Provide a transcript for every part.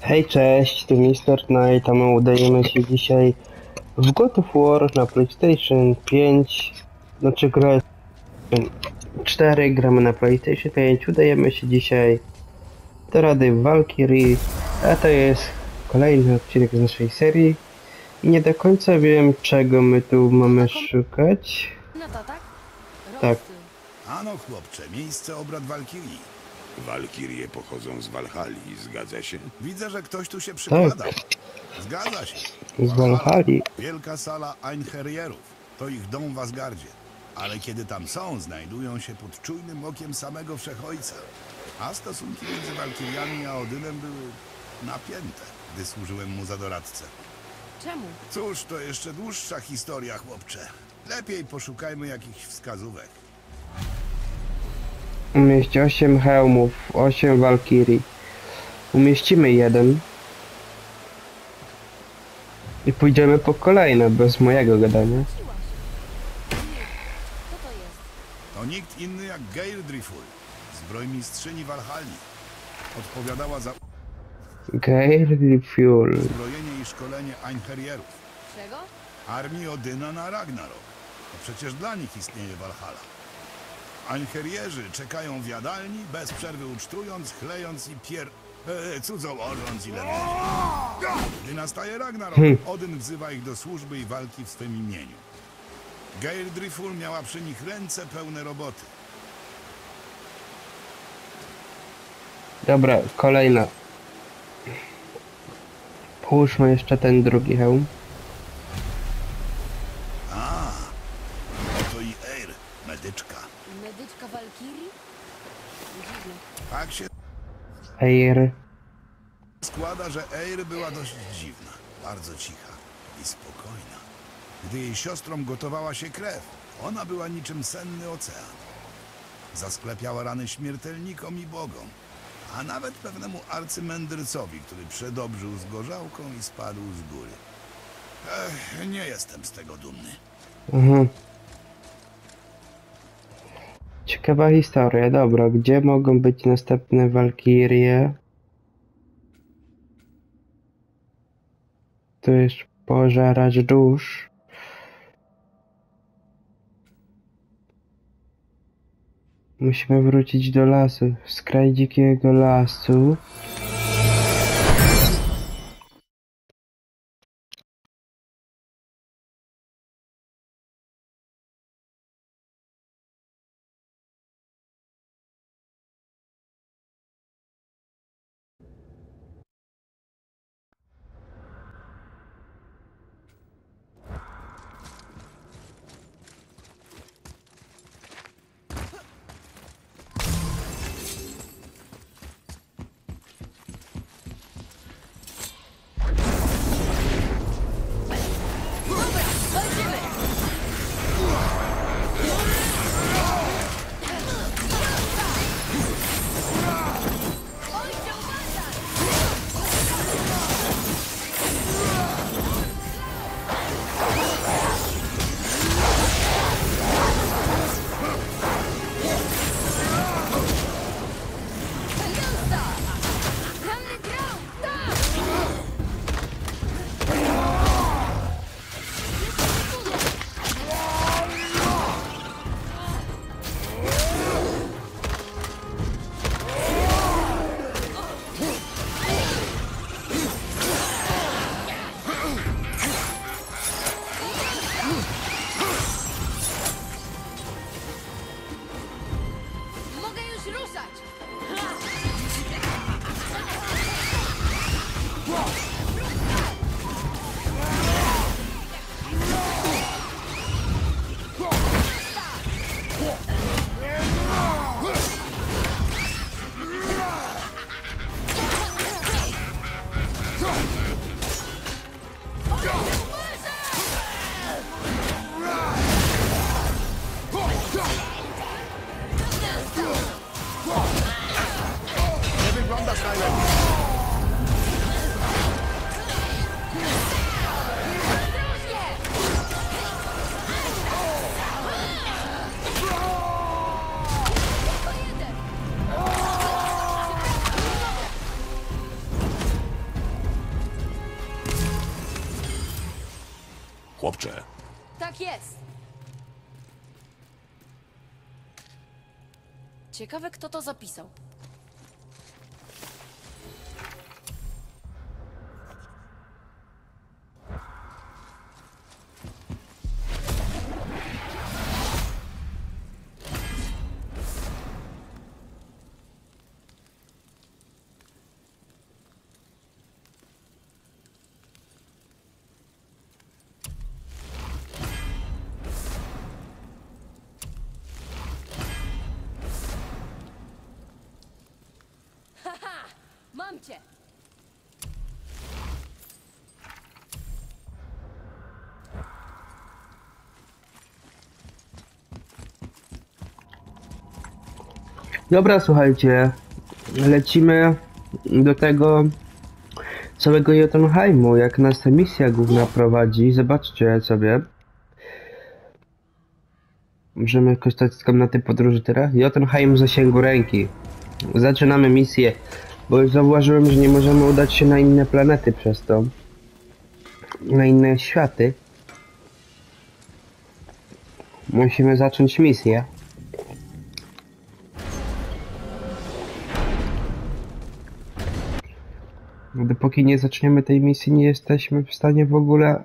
Hej, cześć, tu Mister Knight, a my udajemy się dzisiaj w God of War na PlayStation 5, znaczy gra 4, gramy na PlayStation 5, udajemy się dzisiaj do Rady Valkyrie, a to jest kolejny odcinek z naszej serii i nie do końca wiem, czego my tu mamy szukać. No to tak? Tak. Ano, chłopcze, miejsce obrad Walkirii. Walkirie pochodzą z Walhalli, zgadza się? Widzę, że ktoś tu się przykłada. Tak, Zgadza się. z Valhalli. Wielka sala Einherjerów. To ich dom w Asgardzie. Ale kiedy tam są, znajdują się pod czujnym okiem samego Wszechojca. A stosunki między Walkiriami a Odynem były napięte, gdy służyłem mu za doradcę. Czemu? Cóż, to jeszcze dłuższa historia, chłopcze. Lepiej poszukajmy jakichś wskazówek. Umieść 8 hełmów, 8 Valkyrii. Umieścimy jeden. I pójdziemy po kolejne, bez mojego gadania. Siła się. Co to jest? To nikt inny jak Geirdriful, zbrojmistrzyni Walhalli. Odpowiadała za Gale Fuel. uzbrojenie i szkolenie Einherjerów. Czego? Armii Odyna na Ragnarok. To przecież dla nich istnieje Walhalla. Einherjerzy czekają w jadalni, bez przerwy ucztując, chlejąc i cudzołożąc ile może. Gdy nastaje Ragnarok, Odyn wzywa ich do służby i walki w swym imieniu. Geirdriful miała przy nich ręce pełne roboty. Dobra, kolejna. Połóżmy jeszcze ten drugi hełm. Oto i Eir, medyczka. Medyczka Walkirii? Dziwne. Tak się Air. składa, że Eir była dość dziwna, bardzo cicha i spokojna. Gdy jej siostrom gotowała się krew, ona była niczym senny ocean. Zasklepiała rany śmiertelnikom i bogom, a nawet pewnemu arcymędrcowi, który przedobrzył z gorzałką i spadł z góry. Nie jestem z tego dumny. Ciekawa historia. Dobra, gdzie mogą być następne Walkirie? Tu jest pożarać dusz. Musimy wrócić do lasu. W skraj dzikiego lasu. Ciekawe, kto to zapisał. Mam cię! Dobra, słuchajcie, lecimy do tego całego Jotunheimu, jak nas ta misja główna prowadzi. Zobaczcie sobie. Możemy korzystać z komnaty podróży teraz. Jotunheim w zasięgu ręki. Zaczynamy misję, bo już zauważyłem, że nie możemy udać się na inne planety przez to. Na inne światy. Musimy zacząć misję. Dopóki nie zaczniemy tej misji, nie jesteśmy w stanie w ogóle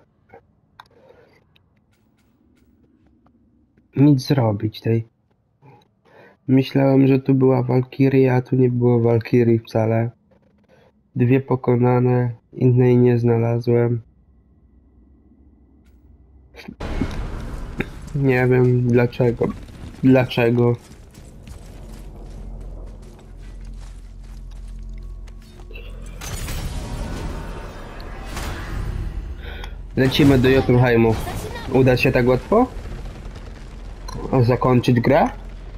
nic zrobić tej. Myślałem, że tu była Walkiria, a tu nie było Walkirii wcale. Dwie pokonane, innej nie znalazłem. Nie wiem dlaczego. Dlaczego? Lecimy do Jotunheimu. Uda się tak łatwo? Zakończyć grę?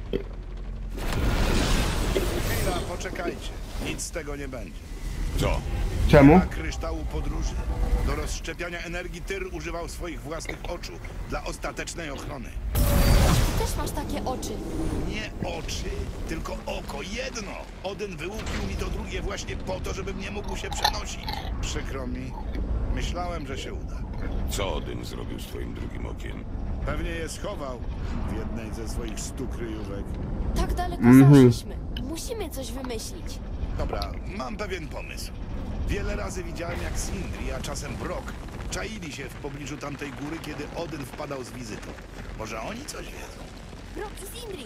Chwila, poczekajcie. Nic z tego nie będzie. Co? Czemu? Na kryształu podróży. Do rozszczepiania energii Tyr używał swoich własnych oczu dla ostatecznej ochrony. Też masz takie oczy. Nie oczy, tylko oko. Jedno. Odyn wyłupił mi to drugie właśnie po to, żebym nie mógł się przenosić. Przykro mi. Myślałem, że się uda. Co Odyn zrobił z twoim drugim okiem? Pewnie je schował w jednej ze swoich 100 kryjówek. Tak daleko zaszliśmy. Musimy coś wymyślić. Dobra, mam pewien pomysł. Wiele razy widziałem, jak Sindri, a czasem Brok czaili się w pobliżu tamtej góry, kiedy Odyn wpadał z wizytą. Może oni coś wiedzą? Brok i Sindri!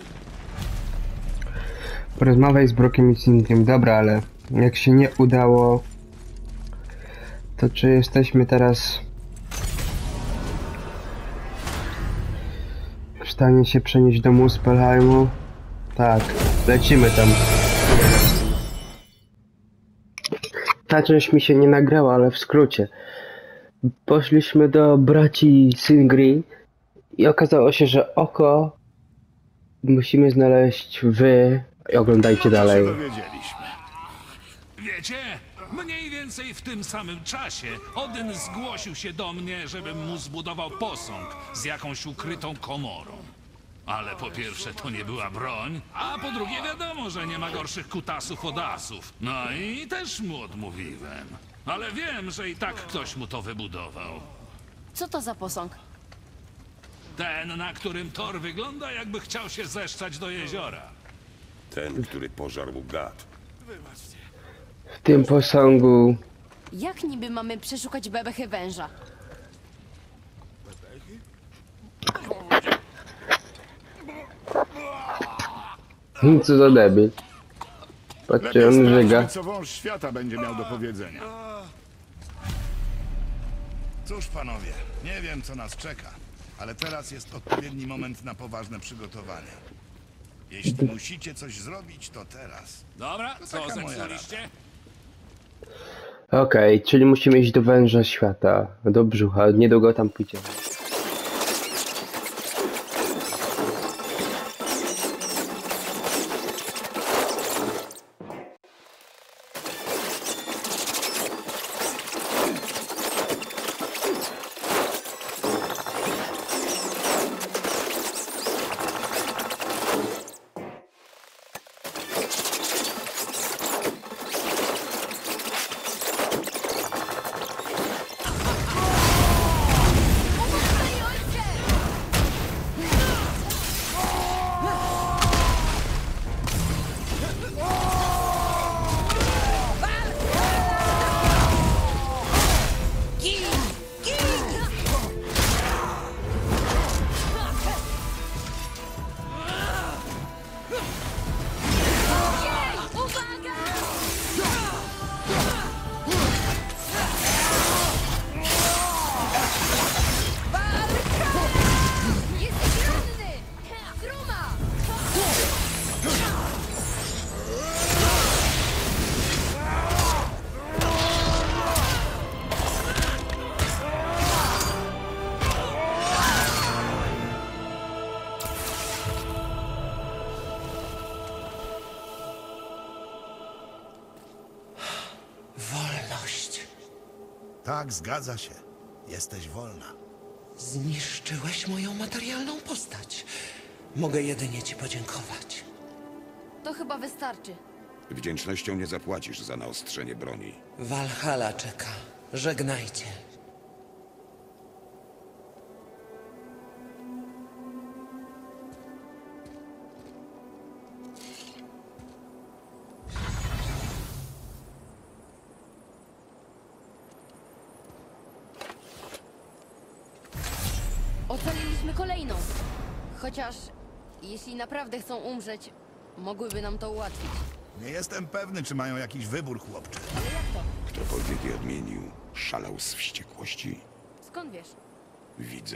Porozmawiaj z Brokiem i Sindriem. Dobra, ale jak się nie udało, to czy jesteśmy teraz w stanie się przenieść do Muspelheimu? Tak, lecimy tam. Ta część mi się nie nagrała, ale w skrócie. Poszliśmy do braci Sindri i okazało się, że oko musimy znaleźć i oglądajcie dalej. Dowiedzieliśmy. Wiecie, mniej więcej w tym samym czasie Odyn zgłosił się do mnie, żebym mu zbudował posąg z jakąś ukrytą komorą. Ale po pierwsze to nie była broń, a po drugie wiadomo, że nie ma gorszych kutasów od asów. No i też mu odmówiłem. Ale wiem, że i tak ktoś mu to wybudował. Co to za posąg? Ten, na którym Thor wygląda, jakby chciał się zeszczać do jeziora. Ten, który pożarł gad. W tym posągu Jak niby mamy przeszukać bebechy węża? co za debil. Patrzcie, on żyga. co wąż świata będzie miał do powiedzenia. Cóż, panowie, nie wiem, co nas czeka, ale teraz jest odpowiedni moment na poważne przygotowania. Jeśli musicie coś zrobić, to teraz. Dobra, co taka moja zepsuliście? Okej, czyli musimy iść do węża świata, do brzucha, niedługo tam pójdziemy. Tak, zgadza się. Jesteś wolna. Zniszczyłeś moją materialną postać. Mogę jedynie ci podziękować. To chyba wystarczy. Wdzięcznością nie zapłacisz za naostrzenie broni. Walhalla czeka. Żegnajcie. Ocaliliśmy kolejną. Chociaż, jeśli naprawdę chcą umrzeć, mogłyby nam to ułatwić. Nie jestem pewny, czy mają jakiś wybór, chłopcze. Ale jak to? Ktokolwiek je odmienił, szalał z wściekłości. Skąd wiesz? Widzę.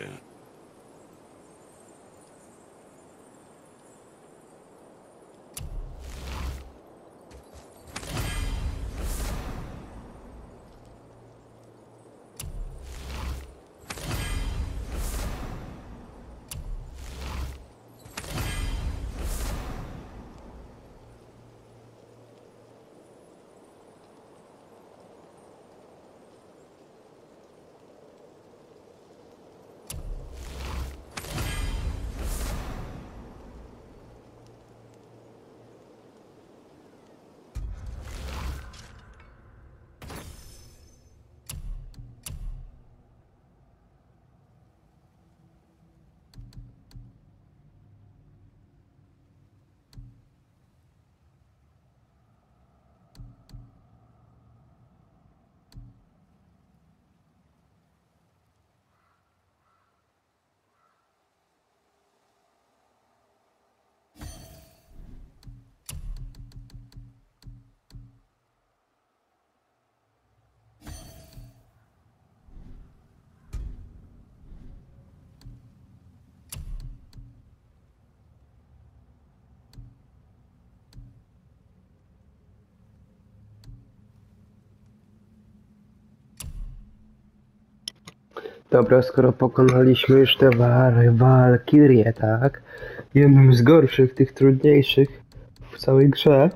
Dobra, skoro pokonaliśmy już te walkirie, tak? Jednym z gorszych, tych trudniejszych w całej grze.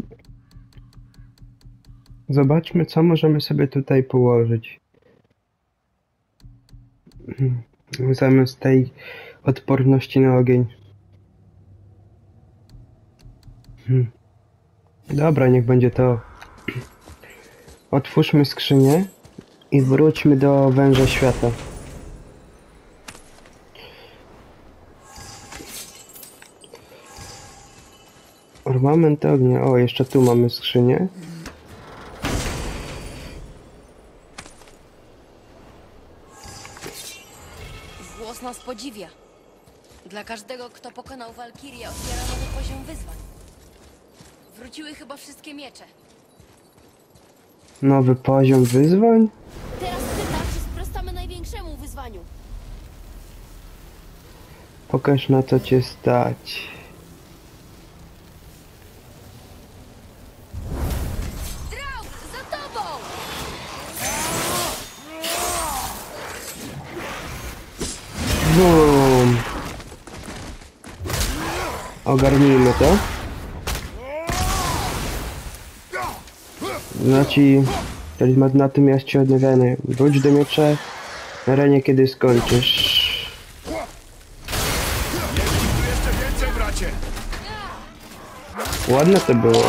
Zobaczmy, co możemy sobie tutaj położyć. Zamiast tej odporności na ogień. Dobra, niech będzie to. Otwórzmy skrzynię i wróćmy do węża świata. Ornament ognia. O, jeszcze tu mamy skrzynię. Głos nas podziwia. Dla każdego, kto pokonał Walkirię, otwiera nowy poziom wyzwań. Wróciły chyba wszystkie miecze. Nowy poziom wyzwań? Teraz pytam, czy sprostamy największemu wyzwaniu. Pokaż, na co cię stać. Draug, za tobą! Bum. Ogarnijmy to. Znaczy, natychmiast odnawiany. Wróć do miecza na arenie, kiedy skończysz. Jest tu jeszcze więcej, bracie! Ładne to było.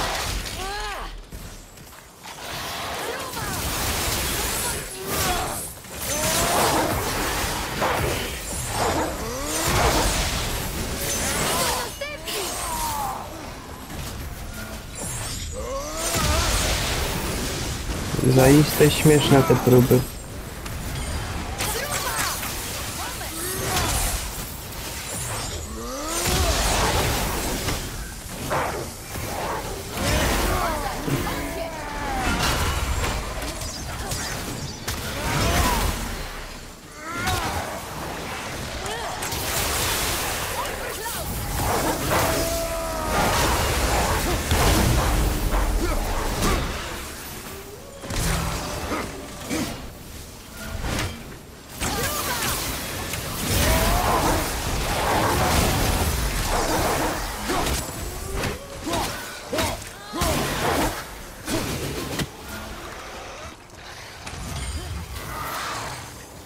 Zaiste śmieszne te próby.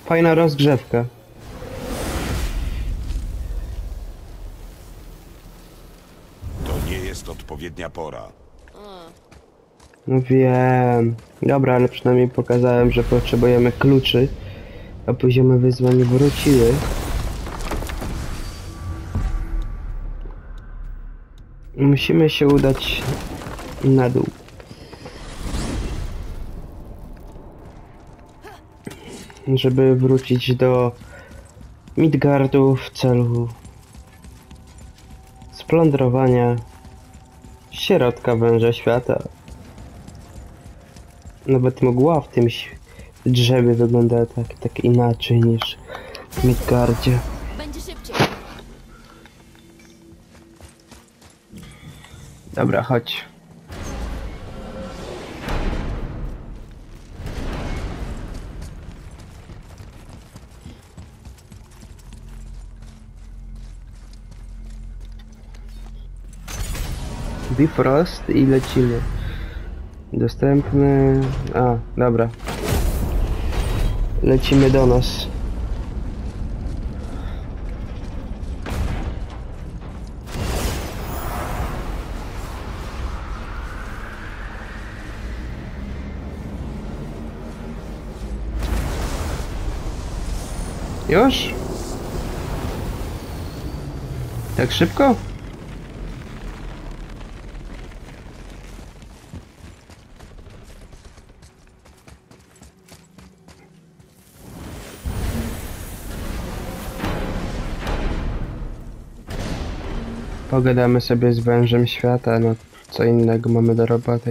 Fajna rozgrzewka. To nie jest odpowiednia pora. No wiem. Dobra, ale przynajmniej pokazałem, że potrzebujemy kluczy, a poziomy wyzwań wróciły. Musimy się udać na dół. Żeby wrócić do Midgardu w celu splądrowania środka węża świata. Nawet mgła w tym drzewie wygląda tak inaczej niż w Midgardzie. Będzie szybciej. Dobra, chodź. Bifrost i lecimy. Dostępny... A, dobra. Lecimy do nas. Już? Tak szybko? Pogadamy sobie z wężem świata, no co innego mamy do roboty.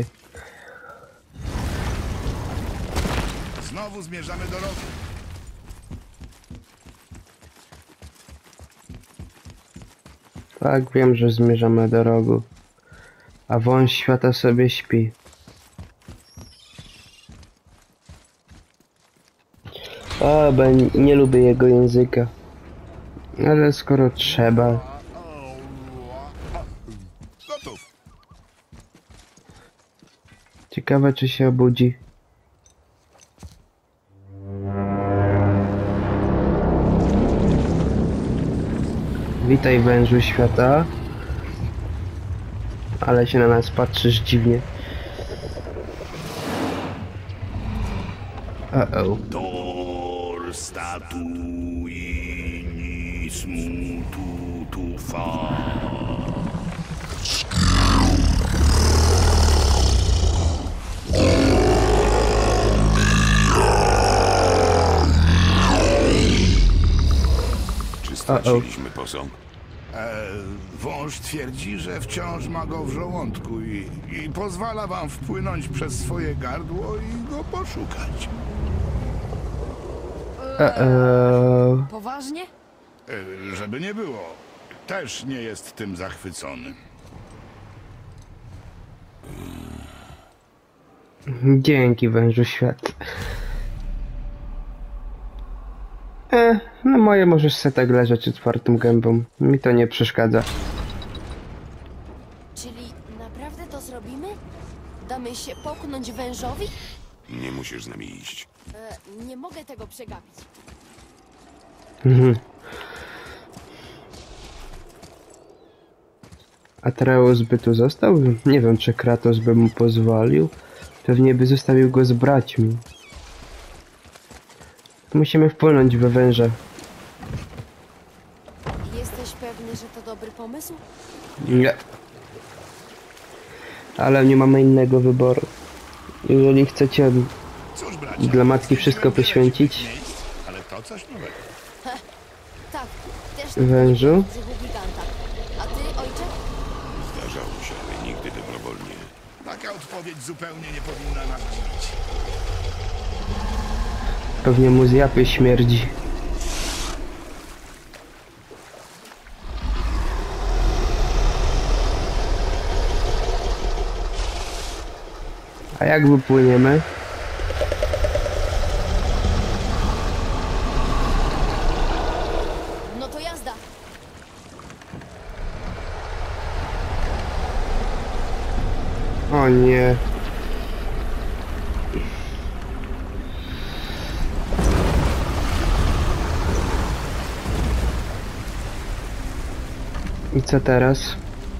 Znowu zmierzamy do rogu. Tak, wiem, że zmierzamy do rogu. A wąż świata sobie śpi. A, bo nie lubię jego języka. Ale skoro trzeba... Gotów. Ciekawe, czy się obudzi. Witaj, wężu świata. Ale się na nas patrzysz dziwnie. Uh-oh. Tor statu inis mutu tu fa. Czy straciliśmy posąg? Wąż twierdzi, że wciąż ma go w żołądku i pozwala wam wpłynąć przez swoje gardło i go poszukać. Poważnie? Żeby nie było, też nie jest tym zachwycony. Dzięki, wężu świat. No moje możesz se tak leżeć otwartą gębą. Mi to nie przeszkadza. Czyli naprawdę to zrobimy? Damy się połknąć wężowi? Nie musisz z nami iść. Nie mogę tego przegapić. Atreus by tu został? Nie wiem, czy Kratos by mu pozwolił. Pewnie by zostawił go z braćmi. Musimy wpłynąć we węża. Jesteś pewny, że to dobry pomysł? Nie. Ale nie mamy innego wyboru. Jeżeli chcecie Cóż, bracie, dla matki wszystko wiele poświęcić, dziwnych miejsc, ale to coś nowego. Tak, też Wężu? w brzuchu giganta. A ty, ojcze? Zdarzało się, ale nigdy dobrowolnie. Taka odpowiedź zupełnie nie powinna nas dziwić. pewnie mu z japy śmierdzi. A jak wypłyniemy? No to jazda. O nie. co teraz?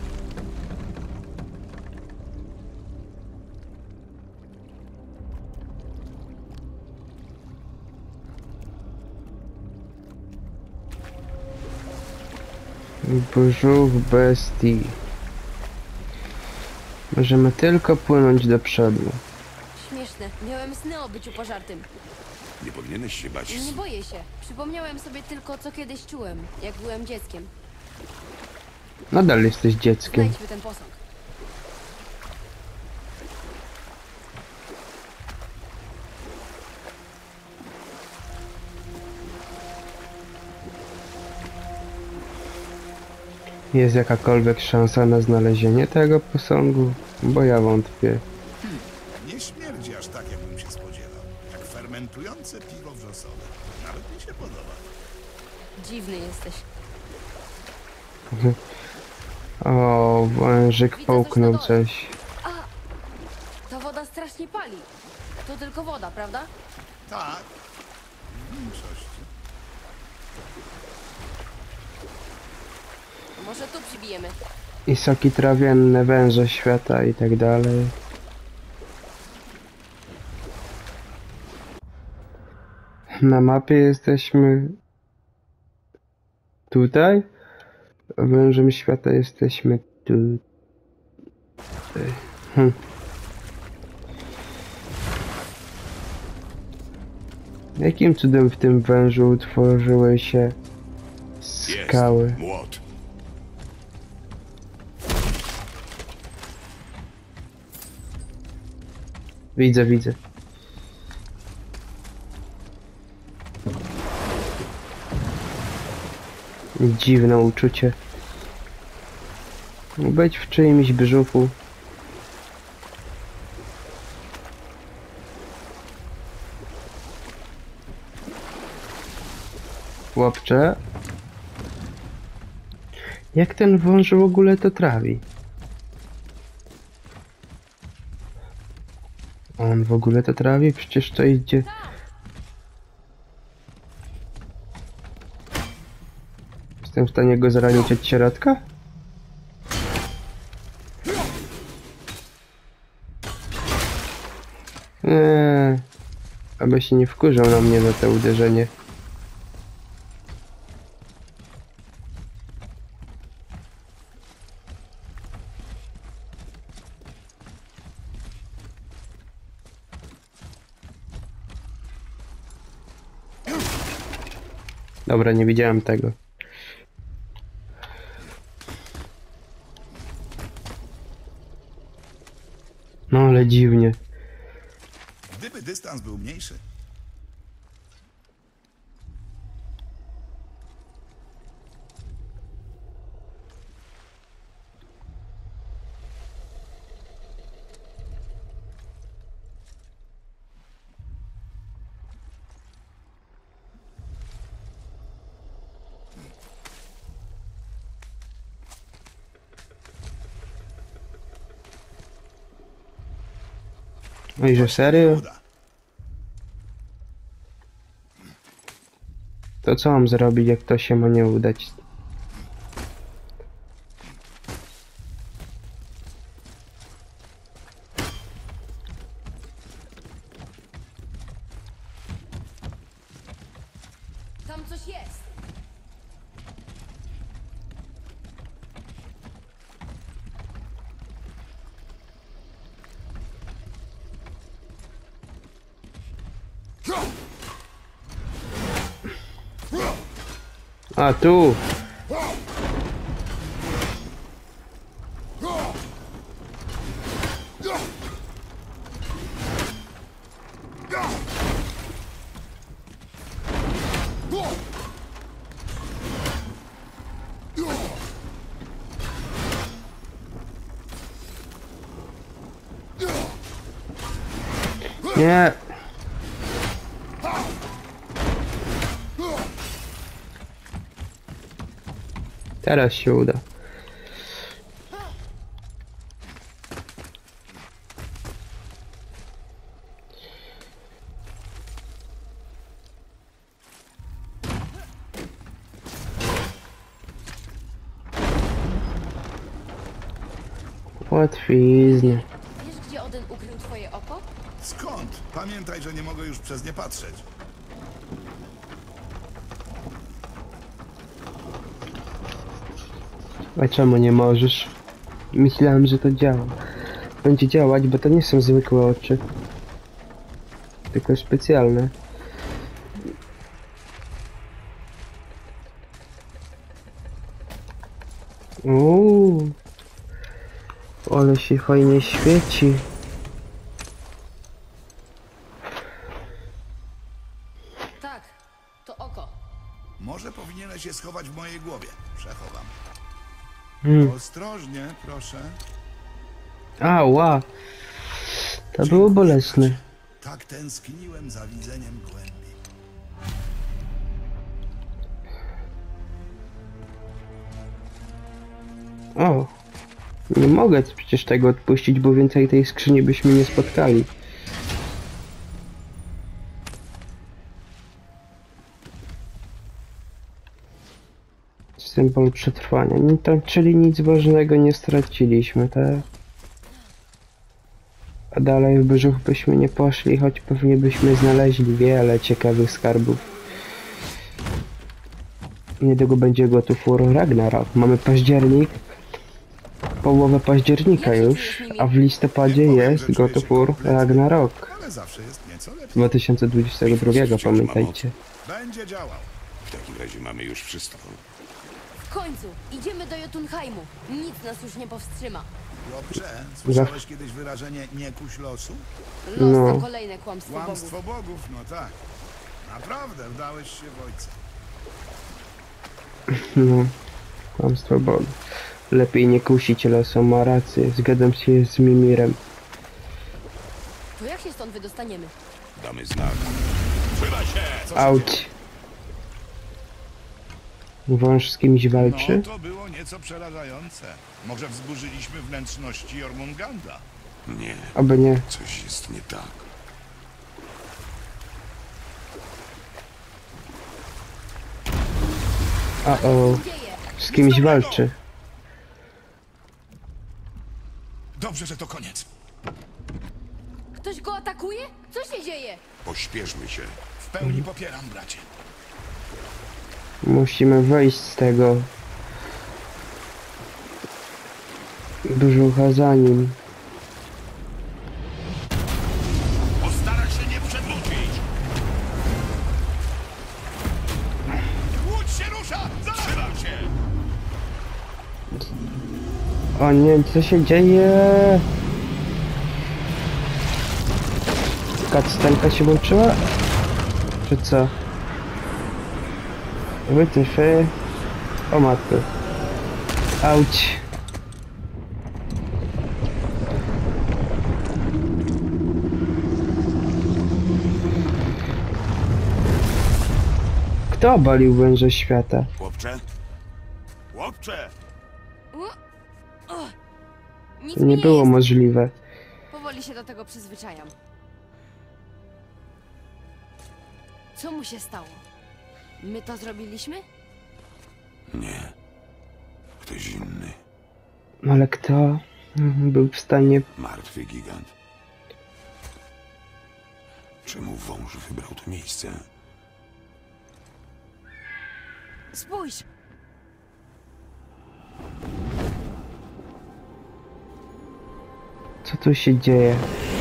Brzuch bestii. Możemy tylko płynąć do przodu. Śmieszne. Miałem sny o byciu pożartym. Nie powinieneś się bać. Nie boję się. Przypomniałem sobie tylko, co kiedyś czułem, jak byłem dzieckiem. Nadal jesteś dzieckiem. Znajdźmy ten posąg. Jest jakakolwiek szansa na znalezienie tego posągu? Bo ja wątpię. Nie śmierdzi aż tak, jakbym się spodziewał. Jak fermentujące piwo wrzosowe. Nawet mi się podoba. Dziwny jesteś. O, wężyk Widzę połknął coś na dole. coś. Ta woda strasznie pali. To tylko woda, prawda? Tak, w większości. Może tu przybijemy. I soki trawienne, węże świata i tak dalej. Na mapie jesteśmy tutaj. Wężem świata jesteśmy tu. Jakim cudem w tym wężu utworzyły się skały? Jest młot. Widzę, widzę. Dziwne uczucie. Być w czyimś brzuchu. Chłopcze. Jak ten wąż w ogóle to trawi? On w ogóle to trawi? Przecież to idzie... Jestem w stanie go zranić od środka? Aby się nie wkurzał na mnie za to uderzenie. Dobra, nie widziałem tego. No ale dziwnie. Gdyby dystans był mniejszy, No i że serio? uda. To co mam zrobić, jak to się ma nie udać? Tam coś jest. A tu! Nie! Teraz się uda. Łatwizna. Wiesz, gdzie Odyn ukrył twoje oko? Skąd? Pamiętaj, że nie mogę już przez nie patrzeć. A czemu nie możesz? Myślałem, że to działa. Będzie działać, bo to nie są zwykłe oczy. Tylko specjalne. Uuu. Ale się fajnie świeci. Tak, to oko. Może powinieneś je schować w mojej głowie. Przechowam. Ostrożnie, proszę. Ała. To było bolesne. Tak tęskniłem za widzeniem głębi. O. Nie mogę przecież tego odpuścić, bo więcej tej skrzyni byśmy nie spotkali. Symbol przetrwania. Czyli nic ważnego nie straciliśmy, tak? A dalej w brzuch byśmy nie poszli, choć pewnie byśmy znaleźli wiele ciekawych skarbów. Niedługo będzie gotów War Ragnarok. Mamy październik. Połowę października Jak się już, czujesz, Mimi? a w listopadzie Nie powiem, jest że czuję gotów się War kompletnie, Ragnarok. Ale zawsze jest nieco lepiej. 2022, pamiętajcie. Będzie działał. W takim razie mamy już wszystko. W końcu, idziemy do Jotunheimu. Nic nas już nie powstrzyma. Chłopcze, słyszałeś kiedyś wyrażenie nie kuś losu? Los No. to kolejne kłamstwo bogów. Kłamstwo bogów, no tak. Naprawdę wdałeś się w ojca. No, kłamstwo Boga. Lepiej nie kusić losu, ma rację. Zgadzam się z Mimirem. To jak się stąd wydostaniemy? Damy znak. Trzymaj się! Auć. Wąż z kimś walczy? No, to było nieco przerażające. Może wzburzyliśmy wnętrzności Jormunganda. Nie, Oby nie. coś jest nie tak. O, Dzieje! z kimś walczy. Dobrze, że to koniec. Ktoś go atakuje? Co się dzieje? Pośpieszmy się. W pełni popieram, bracie. Musimy wyjść z tego brzucha za nim. Postarać się nie przedłużyć. Łódź się rusza! Zatrzymam się! O nie, co się dzieje? Cutscenka się włączyła? Czy co? Wytyfy. O matko. Auć. Kto obalił węże świata? Chłopcze? Chłopcze! Nic To mi nie było jest. możliwe. Powoli się do tego przyzwyczajam. Co mu się stało? My to zrobiliśmy? Nie. Ktoś inny. Ale kto był w stanie... Martwy gigant. Czemu wąż wybrał to miejsce? Spójrz! Co tu się dzieje?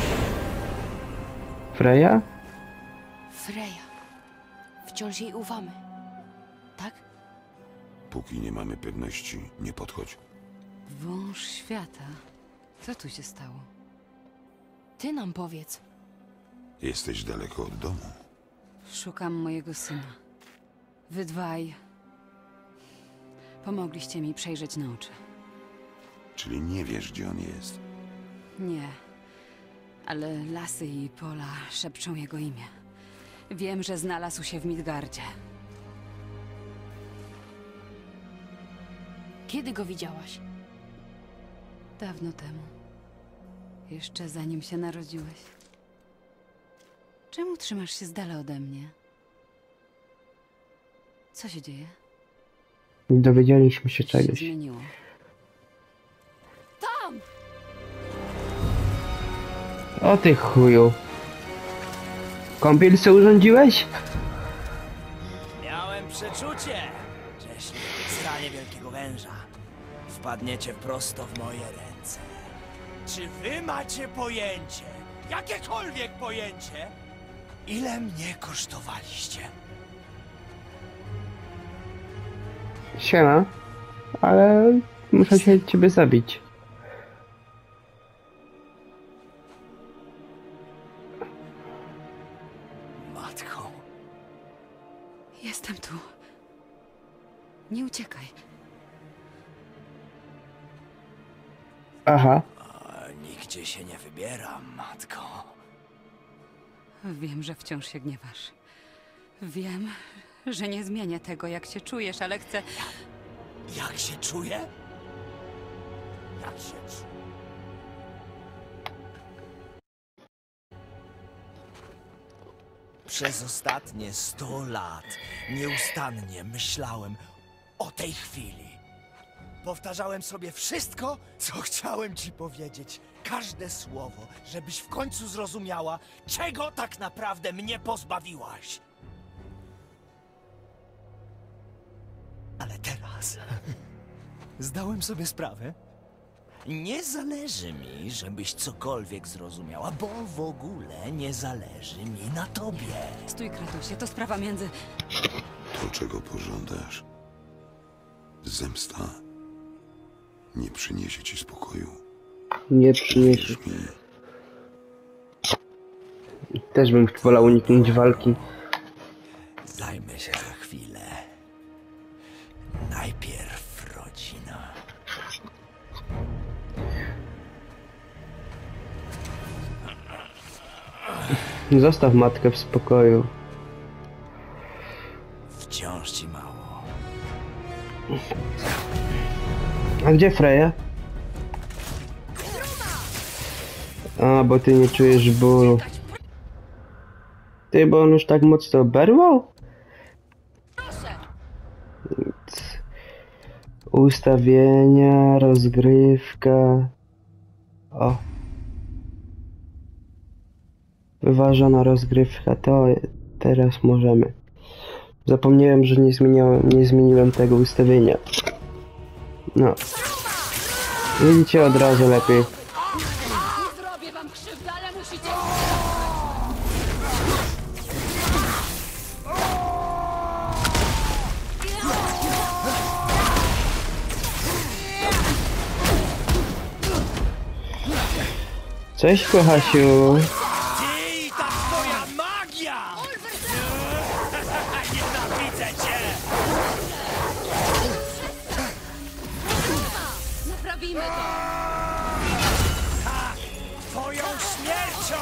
Freja? Freja. Wciąż jej ufamy. Tak? Póki nie mamy pewności, nie podchodź. Wąż świata. Co tu się stało? Ty nam powiedz. Jesteś daleko od domu. Szukam mojego syna. Wy dwaj pomogliście mi przejrzeć na oczy. Czyli nie wiesz, gdzie on jest. Nie, ale lasy i pola szepczą jego imię. Wiem, że znalazł się w Midgardzie. Kiedy go widziałaś? Dawno temu. Jeszcze zanim się narodziłeś. Czemu trzymasz się z dala ode mnie? Co się dzieje? Dowiedzieliśmy się Co się czegoś. zmieniło? Tam! O ty chuju. Kąpiel sobie urządziłeś? Miałem przeczucie, że jeśli zranie wielkiego węża, wpadniecie prosto w moje ręce. Czy wy macie pojęcie, jakiekolwiek pojęcie, ile mnie kosztowaliście? Siema. Ale muszę się ciebie zabić. Matko, Jestem tu. Nie uciekaj. Aha. nigdzie się nie wybieram, matko. Wiem, że wciąż się gniewasz. Wiem, że nie zmienię tego, jak się czujesz, ale chcę... Jak się czuję? Jak się czuję? Przez ostatnie 100 lat nieustannie myślałem o tej chwili. Powtarzałem sobie wszystko, co chciałem ci powiedzieć. Każde słowo, żebyś w końcu zrozumiała, czego tak naprawdę mnie pozbawiłaś. Ale teraz zdałem sobie sprawę. Nie zależy mi, żebyś cokolwiek zrozumiała, bo w ogóle nie zależy mi na tobie. Stój, Kratosie, to sprawa między... To, czego pożądasz, zemsta nie przyniesie ci spokoju. Nie przyniesie. Wierz mi. Też bym wolał uniknąć walki. Zajmę się za chwilę. Najpierw rodzina. Zostaw matkę w spokoju. Wciąż ci mało. A gdzie Freya? A, bo ty nie czujesz bólu. Ty, bo on już tak mocno oberwał? Ustawienia, rozgrywka. O. Wyważona rozgrywka, to teraz możemy. Zapomniałem, że nie zmieniłem tego ustawienia. No. Widzicie, od razu lepiej. Nie zrobię wam krzywdy, ale musicie... Cześć, kochasiu. Ty i ta twoja magia! Nienawidzę cię! Naprawimy to! Twoją śmiercią!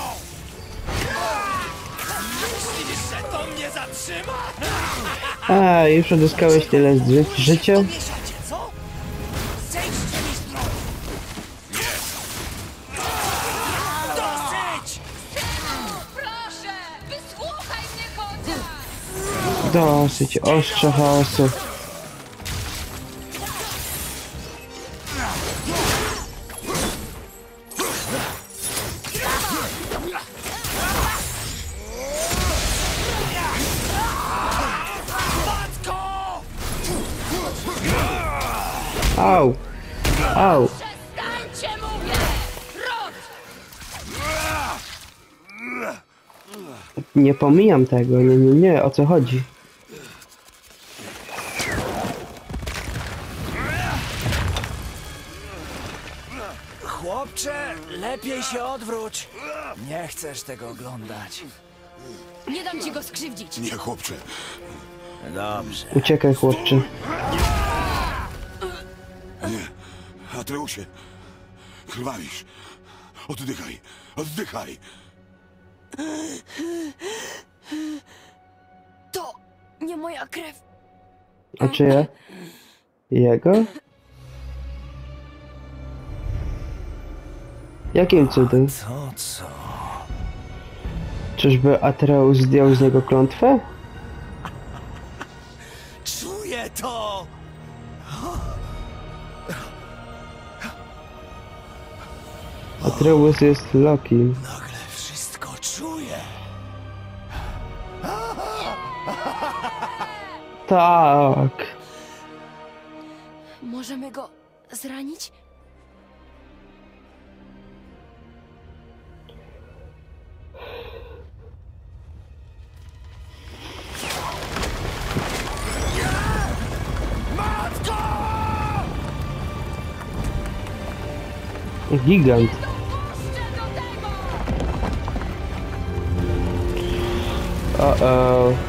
Myślisz, że to mnie zatrzyma? A, już odzyskałeś tyle życia? Mieszacie, co? Zejdźcie mi z drogi! Dosyć! Proszę! Wysłuchaj mnie chociaż! Dosyć ostrza chaosu. Au! Au! Przestańcie, mówię! Rod! Nie pomijam tego, nie, o co chodzi? Chłopcze, lepiej się odwróć. Nie chcesz tego oglądać. Nie dam ci go skrzywdzić! Nie, chłopcze. Dobrze. Uciekaj, chłopcze. Nie. Atreusie. Krwawisz. Oddychaj. Oddychaj. To nie moja krew! A czy ja? Jego? Jakim cudem? To co? Czyżby Atreus zdjął z niego klątwę? Czuję to! Atreus jest Loki. Nagle Tak. Możemy go zranić? Gigant. O.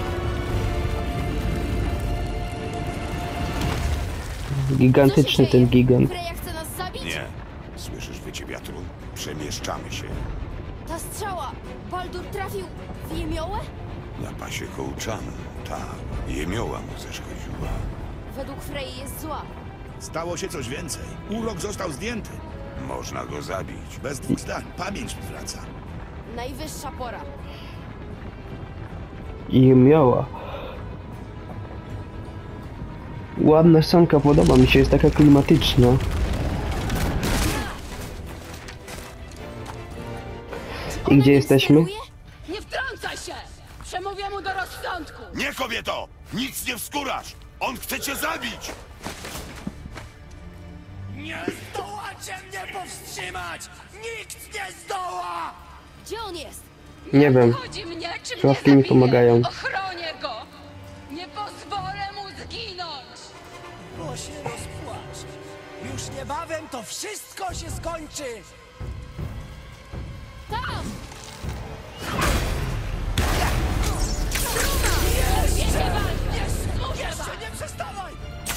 Gigantyczny ten gigant. Freya chce nas zabić? Nie. Słyszysz wycie wiatru? Przemieszczamy się. Ta strzała! Baldur trafił w jemiołę? Na pasie kołczanu. Tak. Jemioła mu zaszkodziła. Według Frey jest zła. Stało się coś więcej. Urok został zdjęty. Można go zabić. Bez dwóch zdań. Pamięć mi wraca. Najwyższa pora. I miała. Ładna sanka, podoba mi się, jest taka klimatyczna. I gdzie jesteśmy? Nie wtrącaj się! Przemówię mu do rozsądku! Nie, kobieto! Nic nie wskórasz! On chce cię zabić! Nie zdołacie mnie powstrzymać! Nikt nie zdoła! Gdzie on jest? Nie wiem. Chodzi mnie, czy Szlafki mnie mi zabije? pomagają. Ochronię go! Nie pozwolę mu zginąć! Bo się rozpłacze. Już niebawem to wszystko się skończy! Tam! Jeszcze nie przestawaj!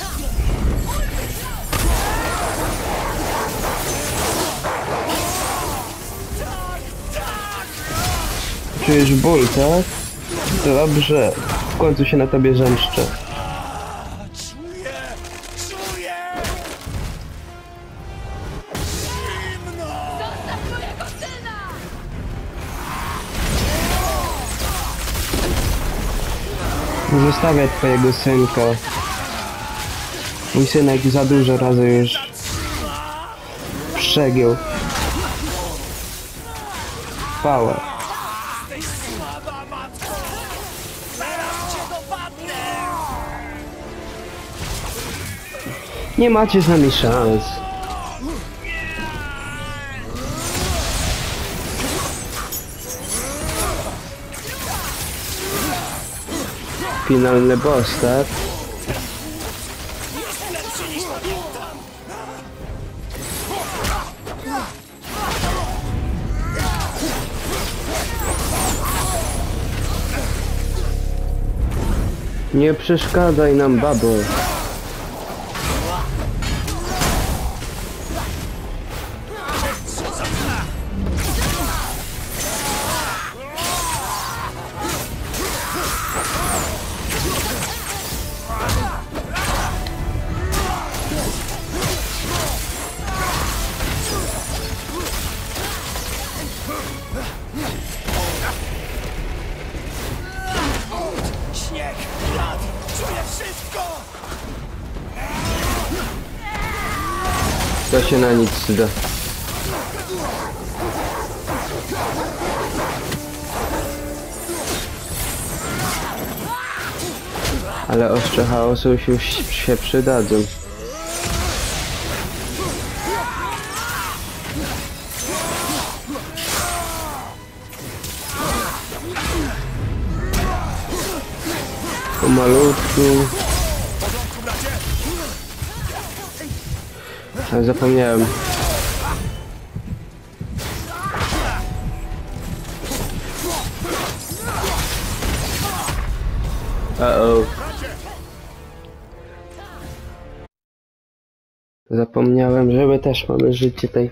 Czujesz ból, tak? Dobrze. W końcu się na tobie zemszczę. Czuję! Czuję! Zimno! Zostaw mojego syna! Zostawię twojego synka. Mój synek za dużo razy już przegiął. Chwała. Jesteś słaba, matko! Zaraz cię dopadnę! Nie macie z nami szans. Finalny boss, tak? Lepszy niż pamiętam! Nie przeszkadzaj nam, babo. Śnieg! Lad! Czuję wszystko! To się na nic da. Ale ostrze chaosu już się przydadzą. Pomalutku. A, zapomniałem. Zapomniałem, że my też mamy życie tej.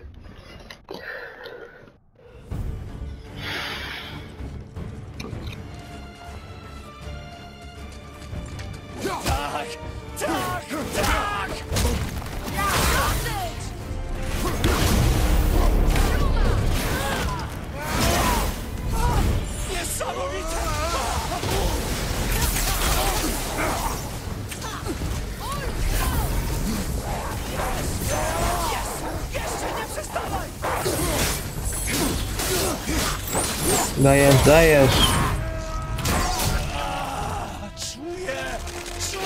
Tak! Tak! Tak! Niesamowite! Jeszcze nie przestawaj! Dajesz, dajesz. Czuję! Czuję!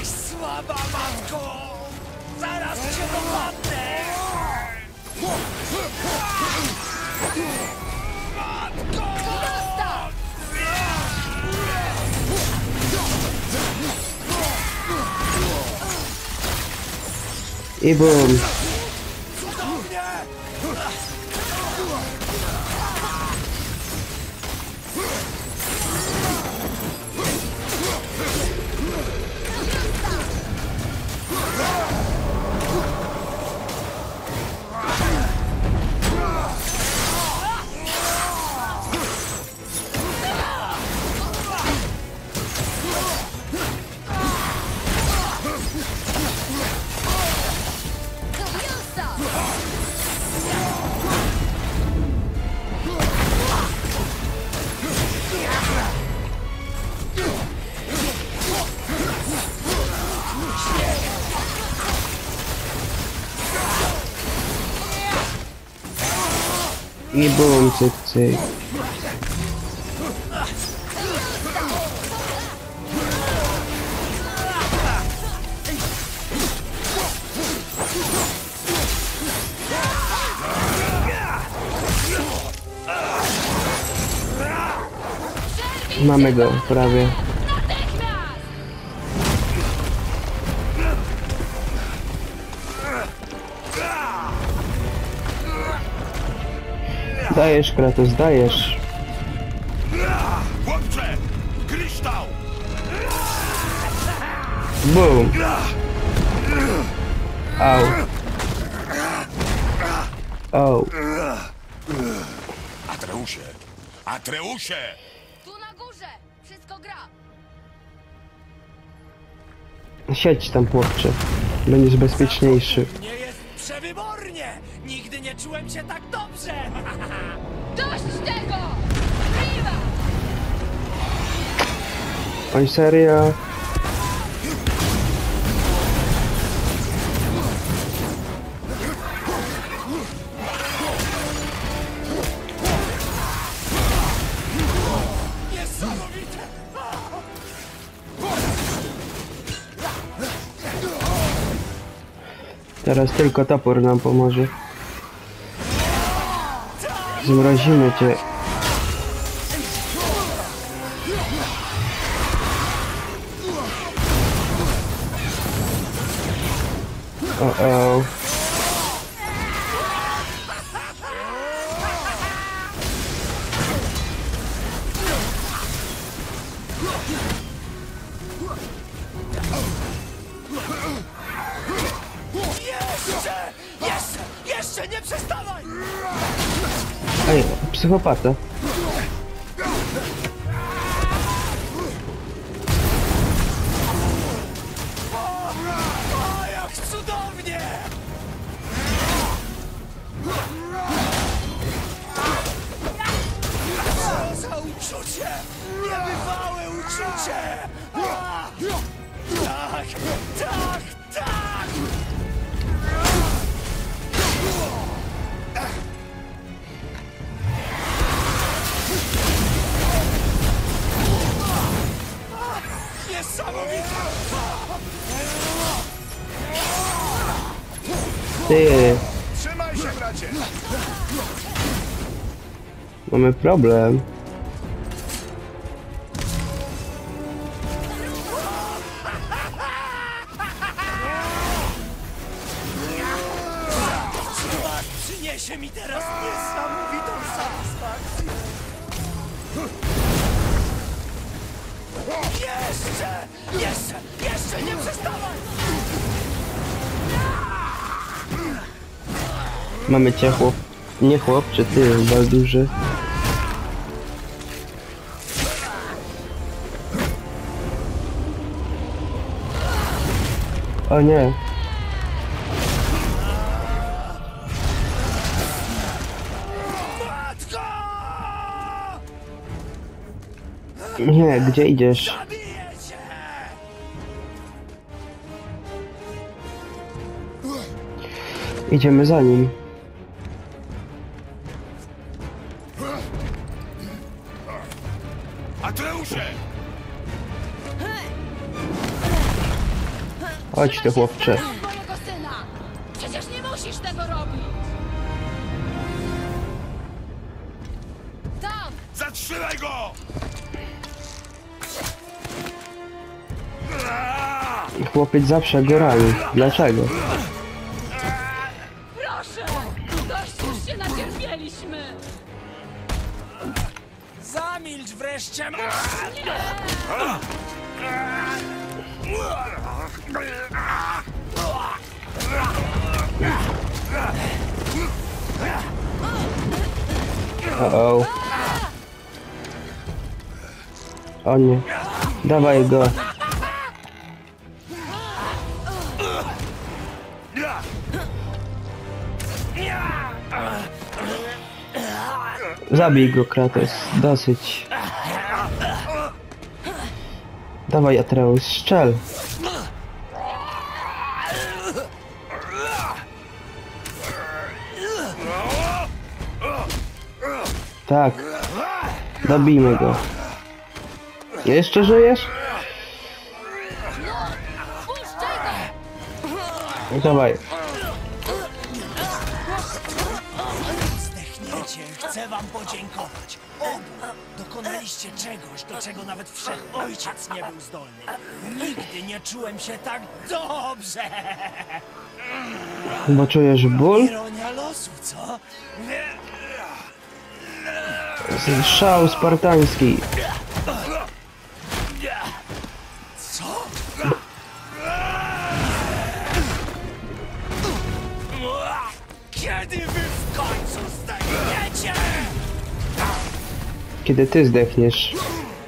jesteś słaba, matko! Zaraz cię dopadnę! I bum. I bum, cyk, cyk. Mamy go prawie. Dajesz, Kratos, dajesz. Chłopcze! Kryształ! Bum. Au. Au. Atreusie! Atreusie! Tu na górze! Wszystko gra! Siedź tam, chłopcze. Będziesz bezpieczniejszy. Nie jest przewybornie! Nigdy nie czułem się tak dobrze! Dość tego! Riva! Oj, serio? Niesamowite! Teraz tylko topór nam pomoże. Zmrozimy cię. O. Jeszcze nie przestawaj! Ej, psychopata. O, jak cudownie! Co za uczucie! Niebywałe uczucie! A! Tak, tak, tak! Niesamowite! Ty, Trzymaj się, bracie! mamy problem. Przyniesie mi teraz niesamowitą satysfakcję. Jeszcze nie przestawaj! Mamy cię, chłop. Nie chłopcze, ty, Baldurze. O nie. Matko! Nie, gdzie idziesz? Zabiję cię! Idziemy za nim. Atreusie! Chodź tu, chłopcze. Mojego syna! Przecież nie musisz tego robić! Tam! Zatrzymaj go! Chłopiec zawsze go rani. Dlaczego? Proszę! Dość już się nacierpieliśmy! Zamilcz wreszcie! O. O nie. Dawaj go. Zabij go, Kratos. Dosyć. Dawaj, Atreus, strzel. Tak. Dobijmy go. Jeszcze żyjesz? Dawaj. Zdechniecie, chcę wam podziękować. Obu dokonaliście czegoś, do czego nawet wszechojciec nie był zdolny. Nigdy nie czułem się tak dobrze. Bo czujesz ból? Ironia losu, co? Szał spartański. Co? Kiedy wy w końcu zdechniecie? Kiedy ty zdechniesz.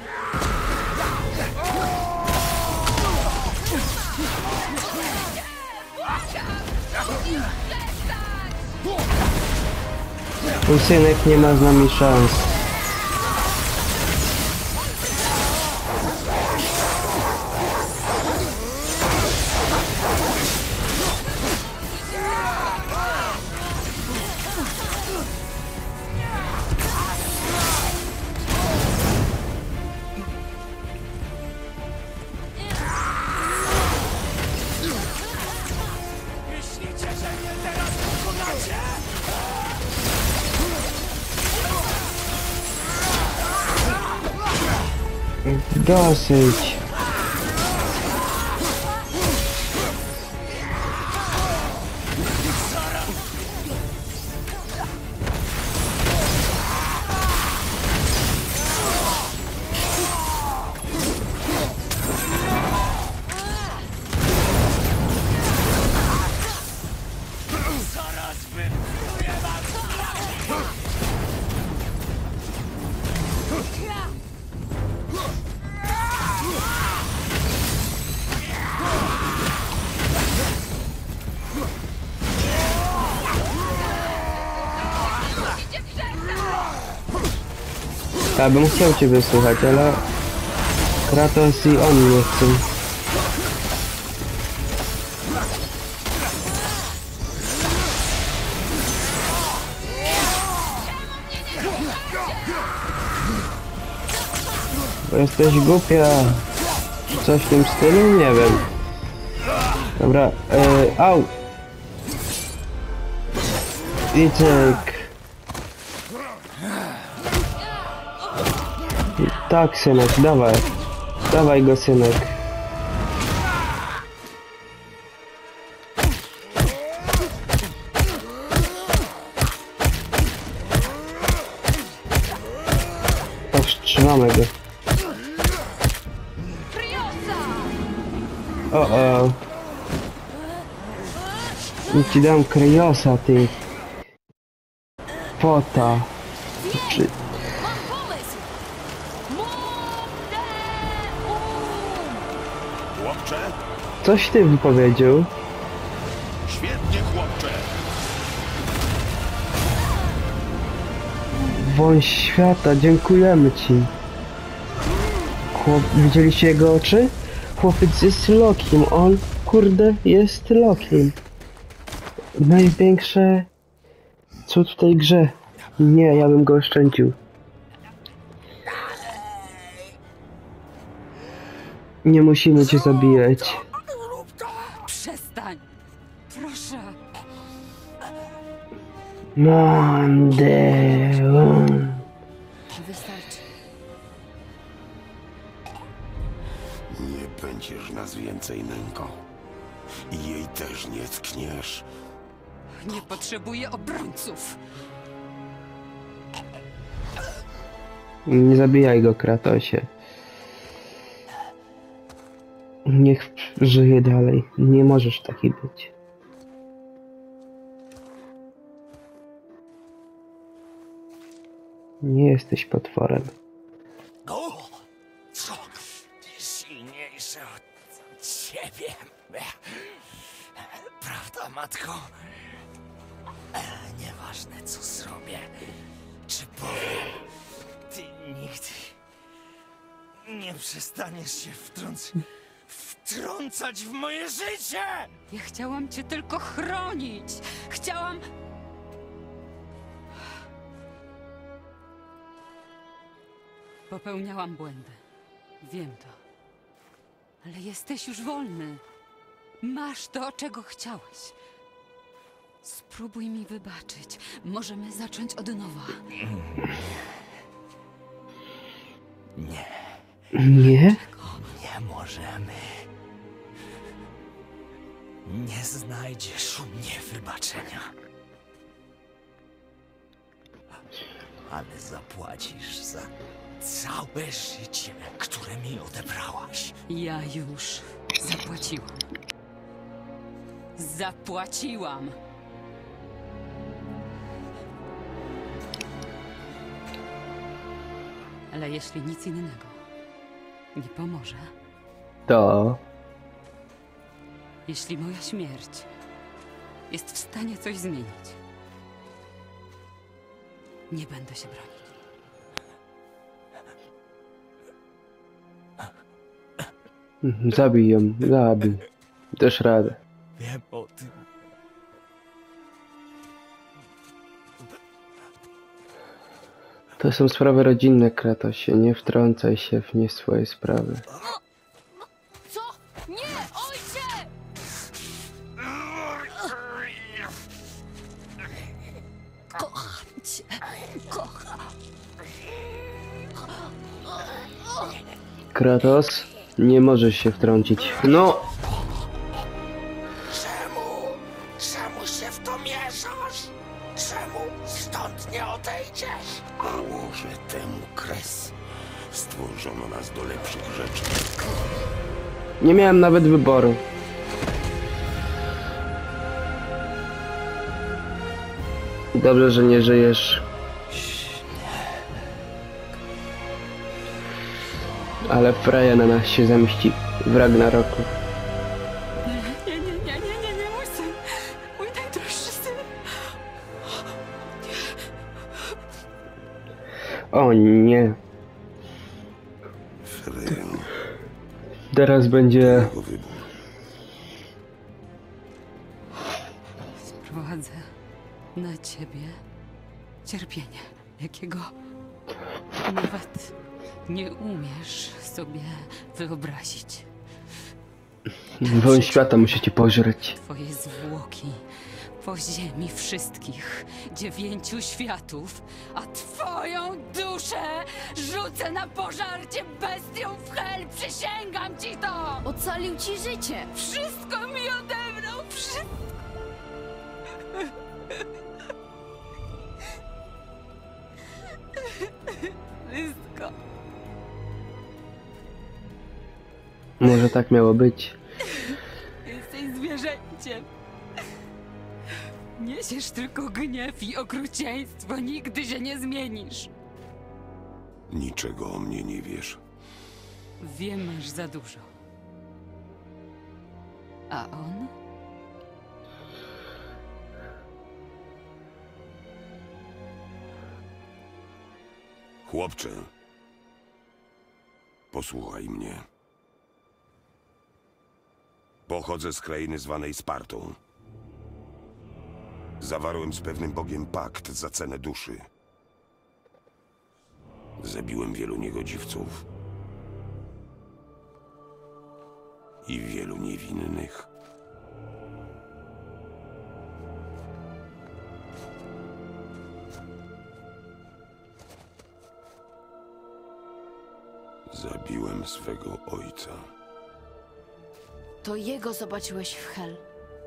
Mój synek nie ma z nami szans. Myślicie, że mnie teraz pokonacie? Dosyć. Zaraz wypluję wam. Ja bym chciał cię wysłuchać, ale Kratos i on nie chcą. Bo jesteś głupia. Czy coś w tym stylu? Nie wiem. Dobra, au! Icek. Tak, synek, dawaj. Dawaj go, synek. Powstrzymamy go. O. I ci dam Kryosa, ty. Pota. Czy... Mam pomysł! Chłopcze? Coś ty wypowiedział. Świetnie, chłopcze! Wąż świata, dziękujemy ci. Widzieliście jego oczy? Chłopiec jest Lokim, on, kurde, jest Lokim. Największe cud w tej grze. Nie, ja bym go oszczędził. Nie musimy cię zabijać. Przestań! Proszę! Mondeon. Wystarczy. Nie będziesz nas więcej nękał. I jej też nie tkniesz. Nie potrzebuję obrońców! Nie zabijaj go, Kratosie. Niech żyje dalej. Nie możesz taki być. Nie jesteś potworem. O! Co? Silniejsze od ciebie. Prawda, matko? Nieważne, co zrobię, czy powiem, ty nigdy nie przestaniesz się wtrącać w moje życie! Ja chciałam cię tylko chronić! Chciałam... Popełniałam błędy. Wiem to. Ale jesteś już wolny. Masz to, czego chciałeś. Spróbuj mi wybaczyć. Możemy zacząć od nowa. Nie? Nie możemy. Nie znajdziesz u mnie wybaczenia. Ale zapłacisz za całe życie, które mi odebrałaś. Ja już zapłaciłam. Zapłaciłam! Ale jeśli nic innego nie pomoże, To... jeśli moja śmierć jest w stanie coś zmienić, nie będę się bronić. Zabij ją, zabij. Dasz radę. Wiem o tym. To są sprawy rodzinne, Kratosie. Nie wtrącaj się w nie swoje sprawy. Co? Nie! Ojcze! Kocham cię. Kocham. Kratos, nie możesz się wtrącić. No! Czemu się w to mieszasz? Czemu stąd nie odejdziesz? Położę temu kres. Stworzono nas do lepszych rzeczy. Nie miałem nawet wyboru. Dobrze, że nie żyjesz. Ale Freja na nas się zemści w Ragnaroku. Nie, mój syn! Mój najdroższy syn! O nie. Frejo, Teraz będzie... jego wybór. Sprowadzę na ciebie cierpienie, jakiego nawet nie umiesz sobie wyobrazić. Woń świata musi cię pożreć. Twoje zwłoki po ziemi wszystkich 9 światów, a twoją duszę rzucę na pożarcie bestią w hel! Przysięgam ci to! Ocalił ci życie! Wszystko mi odebrał! Wszystko! Wszystko! Może tak miało być. Jesteś zwierzęciem! Niesiesz tylko gniew i okrucieństwo, nigdy się nie zmienisz! Niczego o mnie nie wiesz. Wiem, masz za dużo. A on? Chłopcze, posłuchaj mnie. Pochodzę z krainy zwanej Spartą. Zawarłem z pewnym bogiem pakt za cenę duszy. Zabiłem wielu niegodziwców i wielu niewinnych. swego ojca. To jego zobaczyłeś w Hel.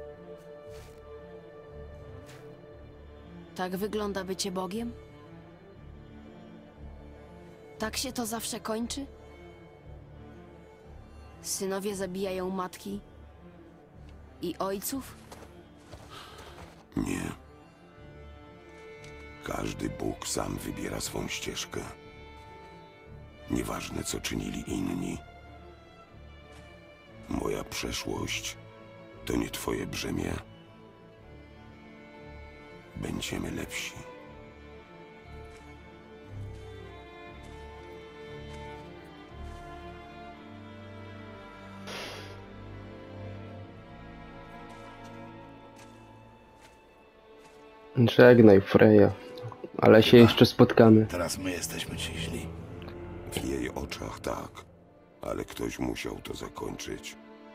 Tak wygląda bycie Bogiem? Tak się to zawsze kończy? Synowie zabijają matki i ojców? Nie. Każdy Bóg sam wybiera swą ścieżkę. Nieważne, co czynili inni. Moja przeszłość to nie twoje brzemię. Będziemy lepsi. Żegnaj, Freya. Ale się jeszcze spotkamy. Teraz my jesteśmy ci źli. W jej oczach tak, ale ktoś musiał to zakończyć.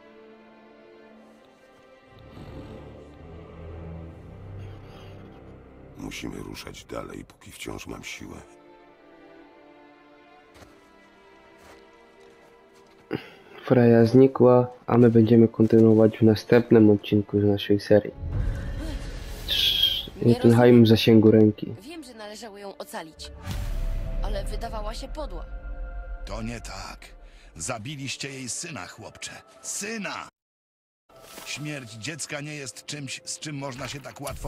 Musimy ruszać dalej, póki wciąż mam siłę. Freya znikła, a my będziemy kontynuować w następnym odcinku z naszej serii. Jotunheim w zasięgu ręki. Wiem, że należało ją ocalić, ale wydawała się podła. To nie tak. Zabiliście jej syna, chłopcze. Syna! Śmierć dziecka nie jest czymś, z czym można się tak łatwo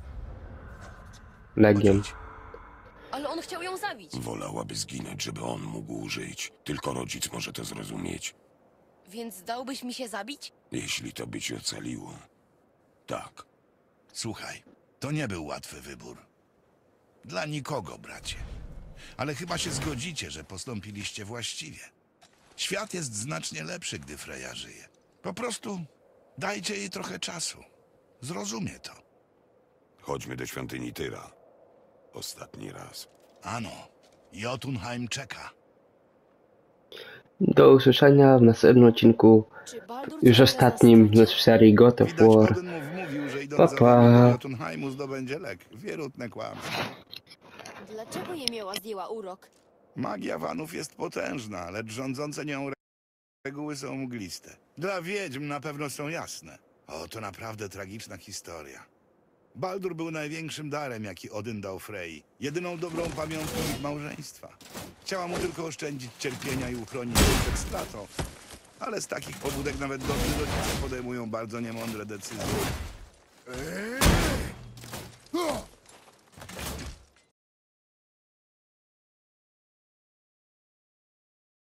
Legiem. pogodzić. Ale on chciał ją zabić, Wolałaby zginąć, żeby on mógł żyć. Tylko rodzic może to zrozumieć. więc dałbyś mi się zabić? Jeśli to by cię ocaliło. Tak. Słuchaj, to nie był łatwy wybór. Dla nikogo, bracie. Ale chyba się zgodzicie, że postąpiliście właściwie. Świat jest znacznie lepszy, gdy Freya żyje. Po prostu dajcie jej trochę czasu. Zrozumie to. Chodźmy do świątyni Tyra. Ostatni raz. Ano, Jotunheim czeka. Do usłyszenia w następnym odcinku, Czy Baldur już zaraz ostatnim stracił? w serii God of Widać, War. Odyn mu wmówił, że idąc Pa, za pa. nami do Jotunheimu zdobędzie lek. Wierutne kłamstwo. Dlaczego nie miała zdjęła urok? Magia Wanów jest potężna, lecz rządzące nią reguły są mgliste. Dla wiedźm na pewno są jasne. O, to naprawdę tragiczna historia. Baldur był największym darem, jaki Odyn dał Frey. Jedyną dobrą pamiątką ich małżeństwa. Chciała mu tylko oszczędzić cierpienia i uchronić ją przed stratą. Ale z takich pobudek nawet dobrzy rodzice podejmują bardzo niemądre decyzje.